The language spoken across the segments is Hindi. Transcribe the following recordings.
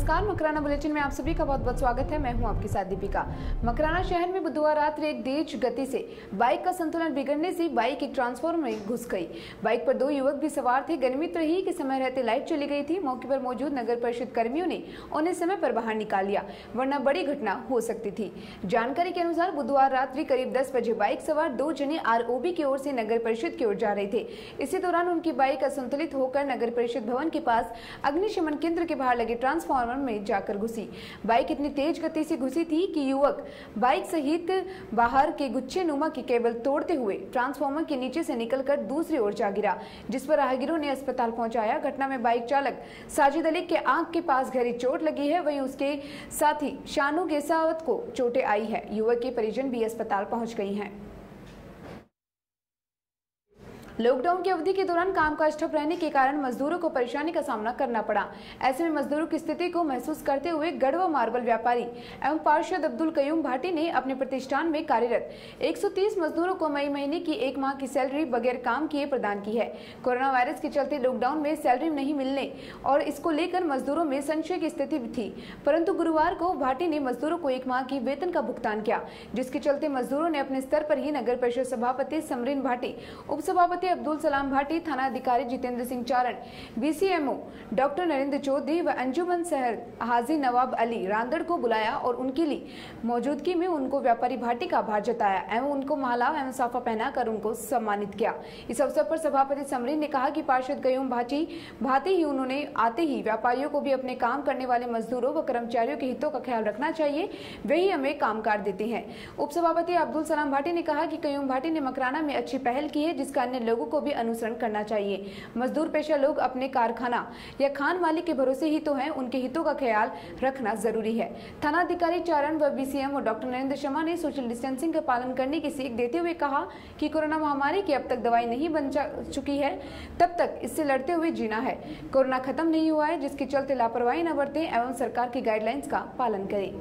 नमस्कार, मकराना बुलेटिन में आप सभी का बहुत बहुत स्वागत है। मैं हूं आपके साथ दीपिका। मकराना शहर में बुधवार रात एक तेज गति से बाइक का संतुलन बिगड़ने से बाइक एक ट्रांसफार्मर में घुस गई। बाइक पर 2 युवक भी सवार थे। गनिमत रही कि समय रहते लाइट चली गई थी। मौके पर मौजूद नगर परिषद कर्मियों ने उन्हें समय पर बाहर निकाल लिया, वरना बड़ी घटना हो सकती थी। जानकारी के अनुसार बुधवार रात्रि करीब 10 बजे बाइक सवार 2 जने ROB की ओर से नगर परिषद की ओर जा रहे थे। इसी दौरान उनकी बाइक असंतुलित होकर नगर परिषद भवन के पास अग्निशमन केंद्र के बाहर लगे ट्रांसफार्मर में जाकर घुसी। बाइक इतनी तेज गति से घुसी थी कि युवक बाइक सहित बाहर के गुच्छे नुमा की केबल तोड़ते हुए ट्रांसफार्मर के नीचे से निकलकर दूसरी ओर जा गिरा, जिस पर राहगीरों ने अस्पताल पहुंचाया। घटना में बाइक चालक साजिद अली के आंख के पास गहरी चोट लगी है, वहीं उसके साथी शानू गेसावत को चोटें आई है। युवक के परिजन भी अस्पताल पहुंच गई हैं। लॉकडाउन की अवधि के दौरान कामकाज ठप रहने के कारण मजदूरों को परेशानी का सामना करना पड़ा। ऐसे में मजदूरों की स्थिति को महसूस करते हुए गढ़वा मार्बल व्यापारी एवं पार्षद अब्दुल कयूम भाटी ने अपने प्रतिष्ठान में कार्यरत 130 मजदूरों को मई महीने की 1 माह की सैलरी बगैर काम किए प्रदान की है। कोरोना वायरस के चलते लॉकडाउन में सैलरी नहीं मिलने और इसको लेकर मजदूरों में संशय की स्थिति थी, परंतु गुरुवार को भाटी ने मजदूरों को 1 माह की वेतन का भुगतान किया, जिसके चलते मजदूरों ने अपने स्तर पर ही नगर परिषद सभापति समरीन भाटी, उप सभापति अब्दुल सलाम भाटी, थाना अधिकारी जितेंद्र सिंह चारण, BCMO डॉक्टर नरेंद्र चौधरी व अंजुमन शहर हाजी नवाब अली रांदड़ को बुलाया और उनके लिए मौजूदगी में उनको व्यापारी भाटी का आभार जताया एवं उनको माला एवं साफा पहनाकर उनको सम्मानित किया। इस अवसर पर सभापति समरीन ने कहा कि पार्षद कयूम भाटी ही उन्होंने आते ही व्यापारियों को भी अपने काम करने वाले मजदूरों व कर्मचारियों के हितों का ख्याल रखना चाहिए, वही हमें कामकाज देते हैं। उप सभापति अब्दुल सलाम भाटी ने कहा कि कयूम भाटी ने मकराना में अच्छी पहल की है, जिसका अन्य लोगों को भी अनुसरण करना चाहिए। मजदूर पेशा लोग अपने कारखाना या खान मालिक के भरोसे ही तो हैं, उनके हितों का ख्याल रखना जरूरी है। थाना अधिकारी चारण व BCMO डॉक्टर नरेंद्र शर्मा ने सोशल डिस्टेंसिंग का पालन करने की सीख देते हुए कहा कि कोरोना महामारी की अब तक दवाई नहीं बन चुकी है, तब तक इससे लड़ते हुए जीना है। कोरोना खत्म नहीं हुआ है, जिसके चलते लापरवाही न बरतें एवं सरकार की गाइडलाइंस का पालन करें।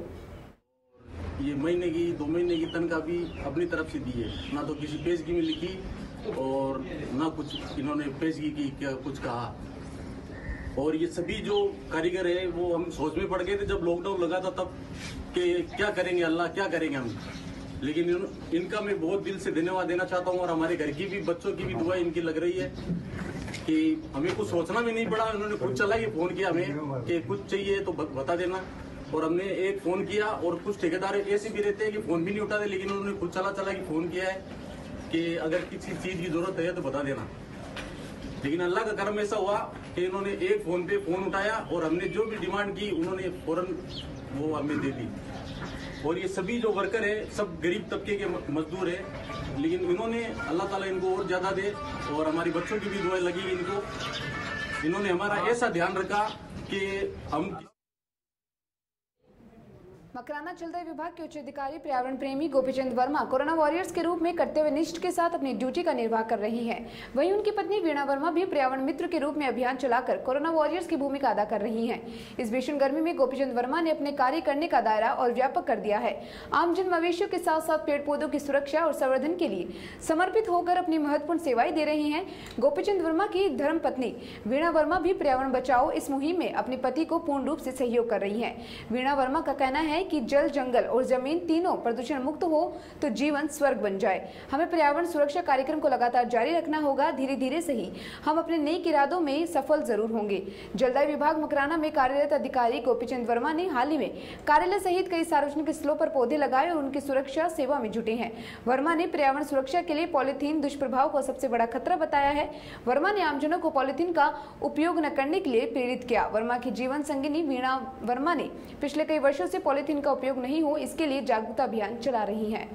ये महीने की 2 महीने की तनख्वाह भी अपनी तरफ से दी है, ना तो किसी पेशगी में लिखी और ना कुछ इन्होंने पेशगी की क्या कुछ कहा। और ये सभी जो कारीगर है वो हम सोच में पड़ गए थे जब लॉकडाउन लगा था तब कि क्या करेंगे अल्लाह, क्या करेंगे हम। लेकिन इनका मैं बहुत दिल से धन्यवाद देना चाहता हूँ और हमारे घर की भी बच्चों की भी दुआ इनकी लग रही है कि हमें कुछ सोचना भी नहीं पड़ा। उन्होंने खुद चला के फोन किया हमें कि कुछ चाहिए तो बता देना, और हमने एक फोन किया। और कुछ ठेकेदार ऐसे भी रहते हैं कि फोन भी नहीं उठाते, लेकिन उन्होंने खुद चला के फोन किया है कि अगर किसी चीज की जरूरत है तो बता देना। लेकिन अल्लाह का करम ऐसा हुआ कि इन्होंने एक फोन पे फोन उठाया और हमने जो भी डिमांड की उन्होंने फौरन वो हमें दे दी। और ये सभी जो वर्कर है सब गरीब तबके के मजदूर है, लेकिन इन्होंने अल्लाह ताला इनको और ज्यादा दे और हमारी बच्चों की भी दुआ लगी इनको। इन्होंने हमारा ऐसा ध्यान रखा कि हम मकराना जलदाय विभाग के उच्च अधिकारी पर्यावरण प्रेमी गोपीचंद वर्मा कोरोना वॉरियर्स के रूप में कर्तव्यनिष्ठ के साथ अपनी ड्यूटी का निर्वाह कर रही हैं। वहीं उनकी पत्नी वीणा वर्मा भी पर्यावरण मित्र के रूप में अभियान चलाकर कोरोना वॉरियर्स की भूमिका अदा कर रही हैं। इस भीषण गर्मी में गोपीचंद वर्मा ने अपने कार्य करने का दायरा और व्यापक कर दिया है। आमजन मवेशियों के साथ साथ पेड़ पौधों की सुरक्षा और संवर्धन के लिए समर्पित होकर अपनी महत्वपूर्ण सेवाएं दे रही हैं। गोपीचंद वर्मा की धर्म पत्नी वीणा वर्मा भी पर्यावरण बचाओ इस मुहिम में अपने पति को पूर्ण रूप से सहयोग कर रही है। वीणा वर्मा का कहना है कि जल, जंगल और जमीन तीनों प्रदूषण मुक्त हो तो जीवन स्वर्ग बन जाए। हमें पर्यावरण सुरक्षा कार्यक्रम को लगातार जारी रखना होगा। धीरे धीरे सही हम अपने नेक इरादों में सफल जरूर होंगे। जलदाय विभाग मकराना में कार्यरत अधिकारी गोपीचंद वर्मा ने हाल ही में कार्यालय सहित कई सार्वजनिक स्थलों पर पौधे लगाए और उनकी सुरक्षा सेवा में जुटे हैं। वर्मा ने पर्यावरण सुरक्षा के लिए पॉलीथीन दुष्प्रभाव को सबसे बड़ा खतरा बताया है। वर्मा ने आमजनों को पॉलीथीन का उपयोग न करने के लिए प्रेरित किया। वर्मा की जीवन संगिनी वीणा वर्मा ने पिछले कई वर्षों से पॉलीथीन का उपयोग नहीं हो इसके लिए जागरूकता अभियान चला रही हैं।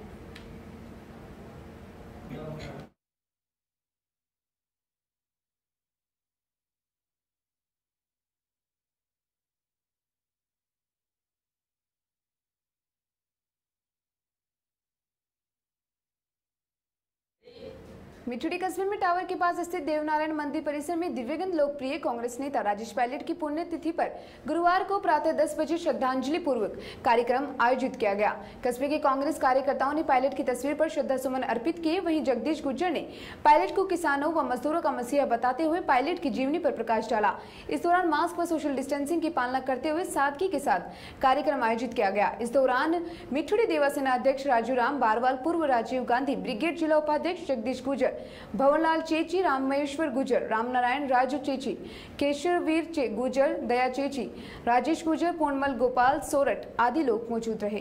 मिठुड़ी कस्बे में टावर के पास स्थित देवनारायण मंदिर परिसर में दिव्यगंत लोकप्रिय कांग्रेस नेता राजेश पायलट की पुण्यतिथि पर गुरुवार को प्रातः 10 बजे श्रद्धांजलि पूर्वक कार्यक्रम आयोजित किया गया। कस्बे के कांग्रेस कार्यकर्ताओं ने पायलट की तस्वीर पर श्रद्धा सुमन अर्पित किए। वहीं जगदीश गुर्जर ने पायलट को किसानों व मजदूरों का मसीहा बताते हुए पायलट की जीवनी पर प्रकाश डाला। इस दौरान मास्क व सोशल डिस्टेंसिंग की पालना करते हुए सादगी के साथ कार्यक्रम आयोजित किया गया। इस दौरान मिठुड़ी देवा सेना अध्यक्ष राजू राम बारवाल, पूर्व राजीव गांधी ब्रिगेड जिला उपाध्यक्ष जगदीश गुर्जर, भवनलाल चेची, रामेश्वर गुर्जर, रामनारायण राजू चेची, केशववीर गुर्जर, दया चेची, राजेश गुर्जर, पूर्णमल गोपाल सोरठ आदि लोग मौजूद रहे।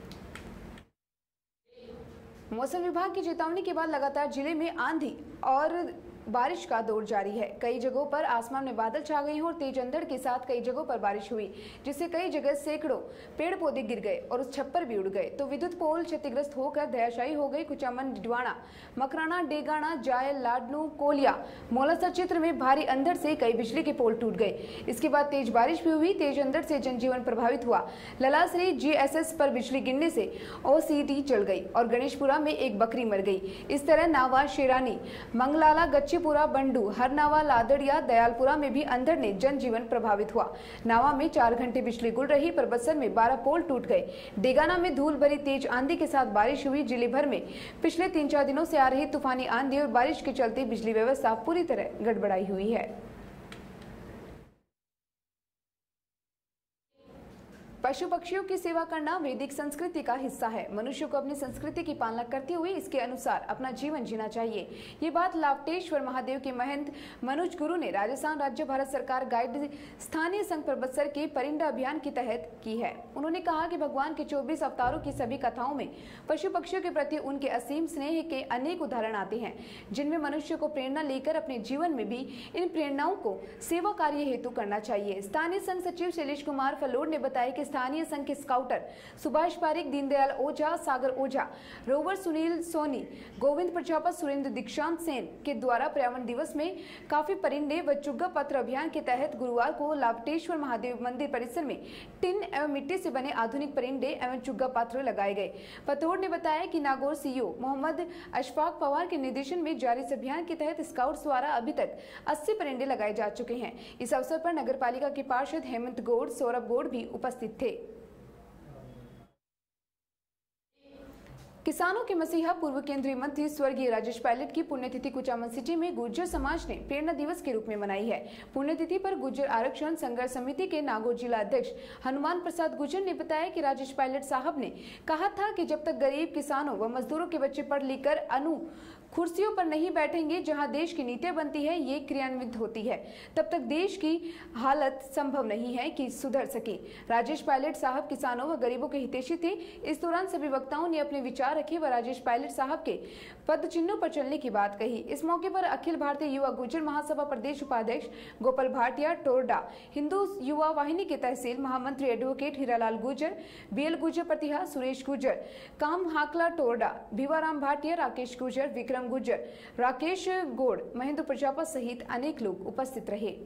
मौसम विभाग की चेतावनी के बाद लगातार जिले में आंधी और बारिश का दौर जारी है। कई जगहों पर आसमान में बादल छा गए हैं और तेज अंधड़ के साथ कई जगहों पर बारिश हुई, जिससे कई जगह सैकड़ों पेड़ पौधे गिर गए और उस छप्पर भी उड़ गए, तो विद्युत पोल क्षतिग्रस्त होकर धराशायी हो गई। कुचामन, डिडवाना, मकराना, डेगाना, जायल, लाडनू, कोलिया, मोलासर क्षेत्र में भारी अंधड़ से कई बिजली के पोल टूट गए। इसके बाद तेज बारिश भी हुई। तेज अंधड़ से जनजीवन प्रभावित हुआ। ललासरी GSS पर बिजली गिरने से OCD जल गई और गणेशपुरा में एक बकरी मर गई। इस तरह नावा, शेरानी, मंगलाला, गच्चीपुरा, बंडू, हरनावा, लादड़िया, दयालपुरा में भी अंधड़ ने जनजीवन प्रभावित हुआ। नावा में 4 घंटे बिजली गुल रही। परबत्सर में 12 पोल टूट गए। डेगाना में धूल भरी तेज आंधी के साथ बारिश हुई। जिले भर में पिछले 3-4 दिनों से आ रही तूफानी आंधी और बारिश के चलते बिजली व्यवस्था पूरी तरह गड़बड़ाई हुई है। पशु पक्षियों की सेवा करना वैदिक संस्कृति का हिस्सा है। मनुष्य को अपनी संस्कृति की पालना करते हुए इसके अनुसार अपना जीवन जीना चाहिए। ये बात लावटेश्वर महादेव के महंत मनोज गुरु ने राजस्थान राज्य भारत सरकार गाइड स्थानीय संघ परबत्सर के परिंदा अभियान के तहत की है। उन्होंने कहा कि भगवान के 24 अवतारों की सभी कथाओं में पशु पक्षियों के प्रति उनके असीम स्नेह के अनेक उदाहरण आते हैं, जिनमें मनुष्य को प्रेरणा लेकर अपने जीवन में भी इन प्रेरणाओं को सेवा कार्य हेतु करना चाहिए। स्थानीय संघ सचिव शैलेश कुमार फलोड ने बताया कि स्थानीय संघ के स्काउटर सुभाष पारिक, दीनदयाल ओझा, सागर ओझा, रोवर सुनील सोनी, गोविंद प्रजापत, सुरेंद्र दीक्षांत सेन के द्वारा पर्यावरण दिवस में काफी परिंदे व चुग्गा पत्र अभियान के तहत गुरुवार को लावटेश्वर महादेव मंदिर परिसर में टिन एवं मिट्टी से बने आधुनिक परिंदे एवं चुग्गा पत्र लगाए गए। पतोड़ ने बताया कि नागौर CEO मोहम्मद अशफाक पवार के निर्देशन में जारी इस अभियान के तहत स्काउट्स द्वारा अभी तक 80 परिंदे लगाए जा चुके हैं। इस अवसर पर नगर पालिका के पार्षद हेमंत गौड़, सौरभ गौड़ भी उपस्थित थे। किसानों के मसीहा पूर्व केंद्रीय मंत्री स्वर्गीय राजेश पायलट की पुण्यतिथि कुचामन सिटी में गुर्जर समाज ने प्रेरणा दिवस के रूप में मनाई है। पुण्यतिथि पर गुर्जर आरक्षण संघर्ष समिति के नागौर जिला अध्यक्ष हनुमान प्रसाद गुर्जर ने बताया कि राजेश पायलट साहब ने कहा था कि जब तक गरीब किसानों व मजदूरों के बच्चे पढ़ लिख कर कुर्सियों पर नहीं बैठेंगे जहां देश की नीतियां बनती है, ये क्रियान्वित होती है, तब तक देश की हालत संभव नहीं है कि सुधर सके। राजेश पायलट साहब किसानों व गरीबों के हितैषी थे। इस दौरान सभी वक्ताओं ने अपने विचार रखे व राजेश पायलट साहब के पद चिन्हों पर चलने की बात कही। इस मौके पर अखिल भारतीय युवा गुर्जर महासभा प्रदेश उपाध्यक्ष गोपाल भाटिया टोरडा, हिंदू युवा वाहिनी के तहसील महामंत्री एडवोकेट हीरालाल गुर्जर, BL गुर्जर प्रतिहा, सुरेश गुर्जर, काम हाकला टोरडा, भिवाराम भाटिया, राकेश गुर्जर, विक्रम गुर्जर, राकेश गौड़, महेंद्र प्रजापत सहित अनेक लोग उपस्थित रहे।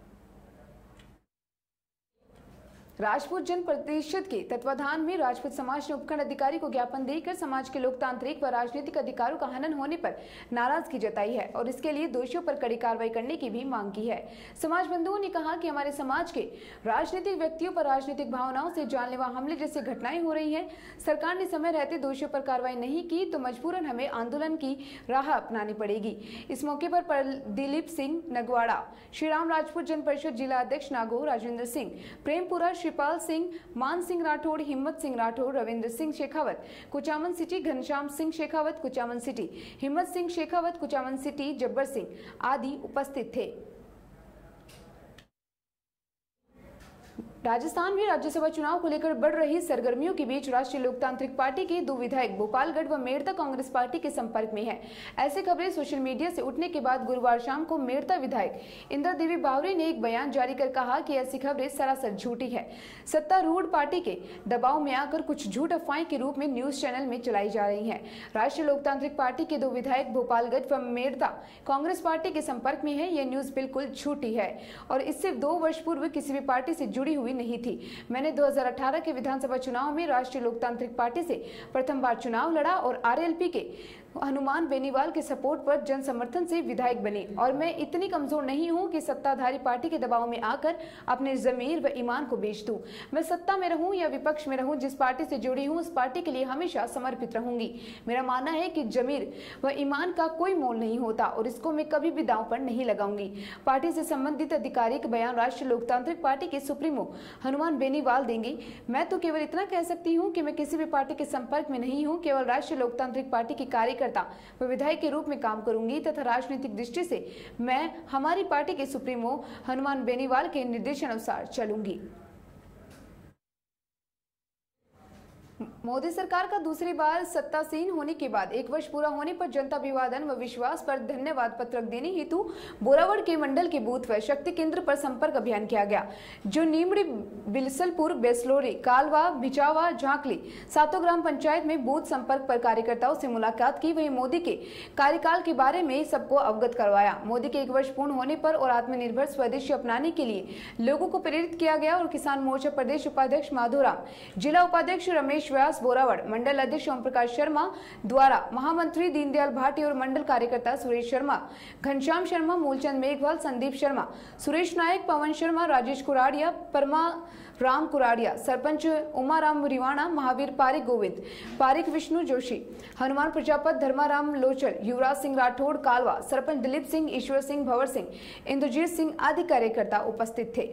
राजपूत जन परिषद के तत्वाधान में राजपूत समाज ने उपखंड अधिकारी को ज्ञापन देकर समाज के लोकतांत्रिक व राजनीतिक अधिकारों का हनन होने पर नाराजगी जताई है और इसके लिए दोषियों पर कड़ी कार्रवाई करने की भी मांग की है। समाज बंधुओं ने कहा कि हमारे समाज के राजनीतिक व्यक्तियों पर राजनीतिक भावनाओं से जानलेवा हमले जैसे घटनाएं हो रही हैं। सरकार ने समय रहते दोषियों पर कार्रवाई नहीं की तो मजबूरन हमें आंदोलन की राह अपनानी पड़ेगी। इस मौके पर दिलीप सिंह नगवाड़ा, श्री राम राजपूत जन परिषद जिला अध्यक्ष नागौर राजेंद्र सिंह, प्रेमपुरा शिवपाल सिंह, मान Singh Rathore, Himmat Singh Rathore, Ravindra Singh Shekhawat Kuchaman city, Ghanshyam Singh Shekhawat Kuchaman city, Himmat Singh Shekhawat Kuchaman city, Jabbar Singh आदि उपस्थित थे। राजस्थान में राज्यसभा चुनाव को लेकर बढ़ रही सरगर्मियों के बीच राष्ट्रीय लोकतांत्रिक पार्टी के 2 विधायक भोपालगढ़ व मेड़ता कांग्रेस पार्टी के संपर्क में हैं। ऐसी खबरें सोशल मीडिया से उठने के बाद गुरुवार शाम को मेड़ता विधायक इंदिरा देवी बावरी ने एक बयान जारी कर कहा कि ऐसी खबरें सरासर झूठी है। सत्तारूढ़ पार्टी के दबाव में आकर कुछ झूठ अफवाह के रूप में न्यूज चैनल में चलाई जा रही है। राष्ट्रीय लोकतांत्रिक पार्टी के 2 विधायक भोपालगढ़ व मेड़ता कांग्रेस पार्टी के संपर्क में है, यह न्यूज बिल्कुल झूठी है और इससे 2 वर्ष पूर्व किसी भी पार्टी से जुड़ी हुई नहीं थी। मैंने 2018 के विधानसभा चुनाव में राष्ट्रीय लोकतांत्रिक पार्टी से प्रथम बार चुनाव लड़ा और RLP के हनुमान बेनीवाल के सपोर्ट पर जन समर्थन से विधायक बनी और मैं इतनी कमजोर नहीं हूं कि सत्ताधारी पार्टी के दबाव में आकर अपने जमीर व ईमान को बेच दूं। मैं सत्ता में रहूं या विपक्ष में रहूं, जिस पार्टी से जुड़ी हूं उस पार्टी के लिए हमेशा समर्पित रहूंगी। मेरा मानना है कि जमीर व ईमान का कोई मोल नहीं होता और इसको मैं कभी भी दांव पर नहीं लगाऊंगी। पार्टी से संबंधित आधिकारिक बयान राष्ट्रीय लोकतांत्रिक पार्टी के सुप्रीमो हनुमान बेनीवाल देंगे। मैं तो केवल इतना कह सकती हूँ कि मैं किसी भी पार्टी के संपर्क में नहीं हूँ, केवल राष्ट्रीय लोकतांत्रिक पार्टी की कार्यकर्ता व विधायक के रूप में काम करूंगी तथा राजनीतिक दृष्टि से मैं हमारी पार्टी के सुप्रीमो हनुमान बेनीवाल के निर्देशानुसार चलूंगी। मोदी सरकार का दूसरी बार सत्तासीन होने के बाद 1 वर्ष पूरा होने पर जनता अभिवादन व विश्वास पर धन्यवाद पत्रक देने हेतु बोरावड़ के मंडल के बूथ व शक्ति केंद्र पर संपर्क अभियान किया गया, जो नीमड़ी, बिलसलपुर, बेसलोरी, कालवा, भिचावा, झांकली 7 ग्राम पंचायत में बूथ संपर्क पर कार्यकर्ताओं से मुलाकात की। वहीं मोदी के कार्यकाल के बारे में सबको अवगत करवाया। मोदी के 1 वर्ष पूर्ण होने पर और आत्मनिर्भर स्वदेशी अपनाने के लिए लोगों को प्रेरित किया गया और किसान मोर्चा प्रदेश उपाध्यक्ष माधोराम, जिला उपाध्यक्ष रमेश व्यास बोरावड़, मंडल अध्यक्ष ओम प्रकाश शर्मा द्वारा महामंत्री दीनदयाल भाटी और मंडल कार्यकर्ता सुरेश शर्मा, घनश्याम शर्मा, मूलचंद मेघवाल, संदीप शर्मा, सुरेश नायक, पवन शर्मा, राजेश कुराड़िया, परमा राम कुराड़िया, सरपंच उमाराम रिवाणा, महावीर पारिक, गोविंद पारिक, विष्णु जोशी, हनुमान प्रजापत, धर्माराम लोचर, युवराज सिंह राठौड़ कालवा, सरपंच दिलीप सिंह, ईश्वर सिंह, भंवर सिंह, इंद्रजीत सिंह आदि कार्यकर्ता उपस्थित थे।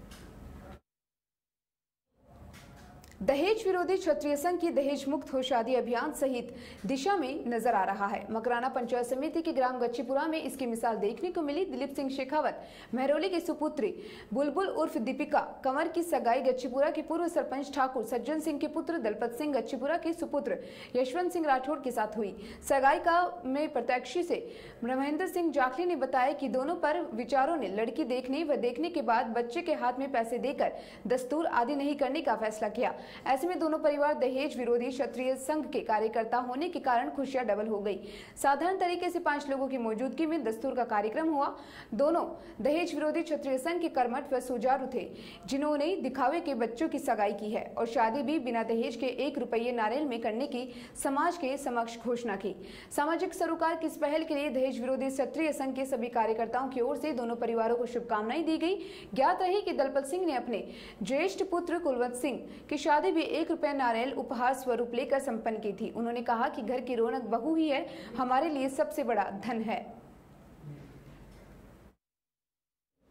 दहेज विरोधी क्षत्रिय संघ की दहेज मुक्त हो शादी अभियान सहित दिशा में नजर आ रहा है। मकराना पंचायत समिति के ग्राम गच्चीपुरा में इसकी मिसाल देखने को मिली। दिलीप सिंह शेखावत महरौली की सुपुत्री बुलबुल उर्फ दीपिका कंवर की सगाई गच्चीपुरा के पूर्व सरपंच ठाकुर सज्जन सिंह के पुत्र दलपत सिंह, गच्चीपुरा के सुपुत्र यशवंत सिंह राठौड़ के साथ हुई। सगाई का में प्रत्यक्षी से महेंद्र सिंह जाखली ने बताया कि दोनों पर विचारों ने लड़की देखने व देखने के बाद बच्चे के हाथ में पैसे देकर दस्तूर आदि नहीं करने का फैसला किया। ऐसे में दोनों परिवार दहेज विरोधी क्षत्रिय संघ के कार्यकर्ता होने के कारण खुशियां डबल हो गई। साधारण तरीके से 5 लोगों की मौजूदगी में दस्तूर का कार्यक्रम हुआ। दोनों दहेज विरोधी क्षत्रिय संघ के कर्मठ व सुचारू थे, जिन्होंने दिखावे के बच्चों की सगाई की है और शादी भी बिना दहेज के 1 रुपये नारियल में करने की समाज के समक्ष घोषणा की। सामाजिक सरोकार की इस पहल के लिए दहेज विरोधी क्षत्रिय संघ के सभी कार्यकर्ताओं की ओर से दोनों परिवारों को शुभकामनाएं दी गई। ज्ञात रही कि दलपत सिंह ने अपने ज्येष्ठ पुत्र कुलवंत सिंह की शादी भी 1 रुपया नारियल उपहार स्वरूप लेकर संपन्न की थी। उन्होंने कहा कि घर की रौनक बहू ही है, हमारे लिए सबसे बड़ा धन है।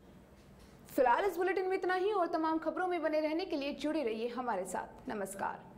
फिलहाल इस बुलेटिन में इतना ही और तमाम खबरों में बने रहने के लिए जुड़े रहिए हमारे साथ। नमस्कार।